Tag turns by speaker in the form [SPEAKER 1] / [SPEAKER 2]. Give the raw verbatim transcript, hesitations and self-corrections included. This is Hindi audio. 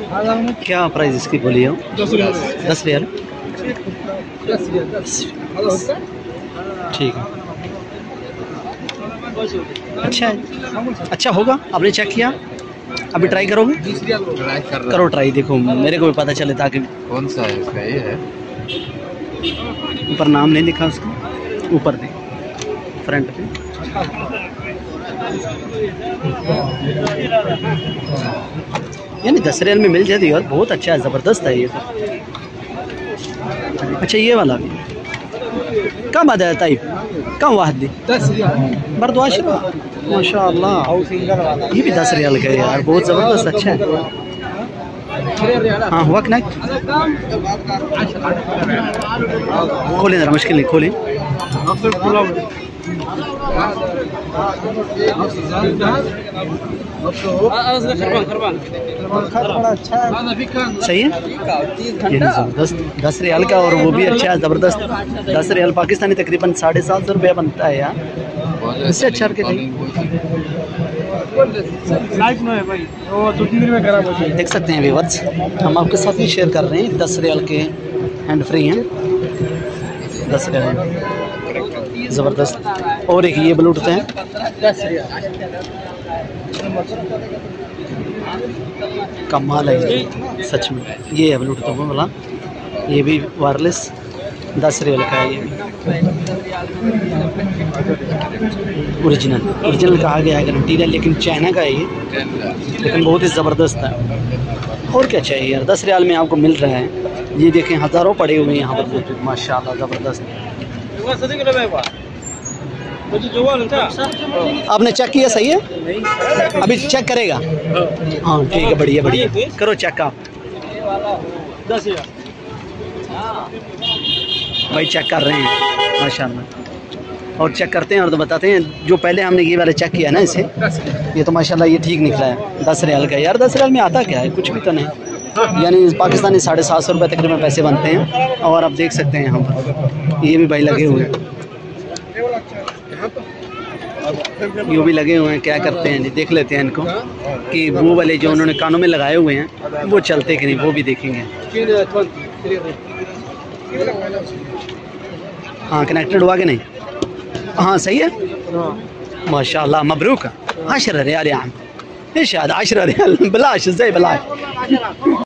[SPEAKER 1] क्या प्राइस इसकी बोली हो? दस रियाल। ठीक है, अच्छा है, अच्छा होगा। आपने चेक किया? अभी ट्राई करोगे?
[SPEAKER 2] ट्राई कर रहा
[SPEAKER 1] करो ट्राई, देखो मेरे को भी पता चले ताकि।
[SPEAKER 2] कौन सा है इसका? ये है,
[SPEAKER 1] ऊपर नाम नहीं लिखा उसका, ऊपर दे फ्रंट पे। यानी दस रियल में मिल जाती है और बहुत अच्छा है, ज़बरदस्त है ये तो। अच्छा ये वाला भी कम आ जाता है, कम वाहद दी बर्दवाश माशाअल्लाह। ये भी दस रियल का है यार, बहुत ज़बरदस्त, अच्छा है। हाँ हुआ कनेक्ट, खोलें ज़रा, मुश्किल नहीं, खोलें। सही है, ये ज़बरदस्त दस रियाल का, और वो भी अच्छा है, ज़बरदस्त। दस रियाल पाकिस्तानी तकरीबन साढ़े सात सौ रुपया बनता है यार, इससे अच्छा के नहीं। देख सकते हैं व्यूअर्स, हम आपके साथ ही शेयर कर रहे हैं, दस रियाल के हैंड फ्री हैं, दस रियाल ज़बरदस्त। और एक ये ब्लूटूथ है, कमाल है सच में, ये है ब्लूटूथ वाला, ये भी वायरलेस, दस रियल का है। ये भी ओरिजिनल ओरिजिनल कहा गया है, गारंटी है, लेकिन चाइना का है ये, लेकिन बहुत ही ज़बरदस्त है। और क्या चाहिए यार, दस रियाल में आपको मिल रहा है। ये देखें हज़ारों पड़े हुए हैं यहाँ पर ब्लूटूथ, माशाल्लाह ज़बरदस्त। आपने चेक किया? सही है, अभी चेक करेगा? हाँ ठीक है, बढ़िया बढ़िया, करो चेक आप। भाई चेक कर रहे हैं माशाल्लाह, और चेक करते हैं और तो बताते हैं। जो पहले हमने ये वाला चेक किया ना इसे, ये तो माशाल्लाह ये ठीक निकला है, दस रियाल का। यार दस रियाल में आता क्या है, कुछ भी तो नहीं। यानी पाकिस्तानी साढ़े सात सौ रुपये तकरीबन पैसे बनते हैं। और आप देख सकते हैं यहाँ पर ये भी भाई लगे हुए हैं, ये भी लगे हुए हैं। क्या करते हैं, देख लेते हैं इनको कि वो वाले जो उन्होंने कानों में लगाए हुए हैं वो चलते कि नहीं, वो भी देखेंगे। हाँ कनेक्टेड हुआ कि नहीं? हाँ सही है, माशाल्लाह मबरूक। आशरा रियाल यार, ايش هذا عشرة ريال بلاش ازاي بلاش